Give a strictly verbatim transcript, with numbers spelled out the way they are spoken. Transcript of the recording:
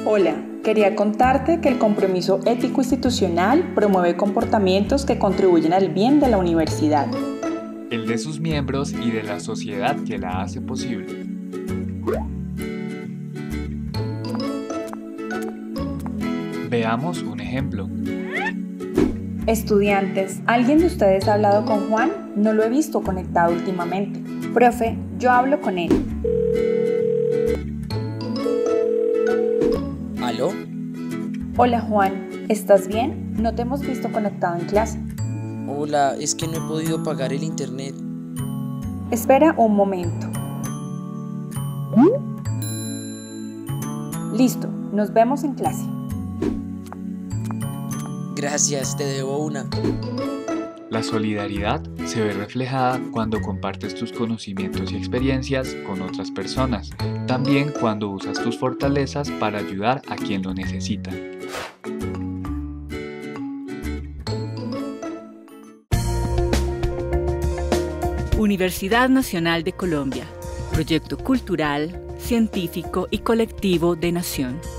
Hola, quería contarte que el compromiso ético institucional promueve comportamientos que contribuyen al bien de la universidad, el de sus miembros y de la sociedad que la hace posible. Veamos un ejemplo. Estudiantes, ¿alguien de ustedes ha hablado con Juan? No lo he visto conectado últimamente. Profe, yo hablo con él. ¿Aló? Hola Juan, ¿estás bien? No te hemos visto conectado en clase. Hola, es que no he podido pagar el internet. Espera un momento. Listo, nos vemos en clase. Gracias, te debo una. La solidaridad se ve reflejada cuando compartes tus conocimientos y experiencias con otras personas, también cuando usas tus fortalezas para ayudar a quien lo necesita. Universidad Nacional de Colombia, proyecto cultural, científico y colectivo de Nación.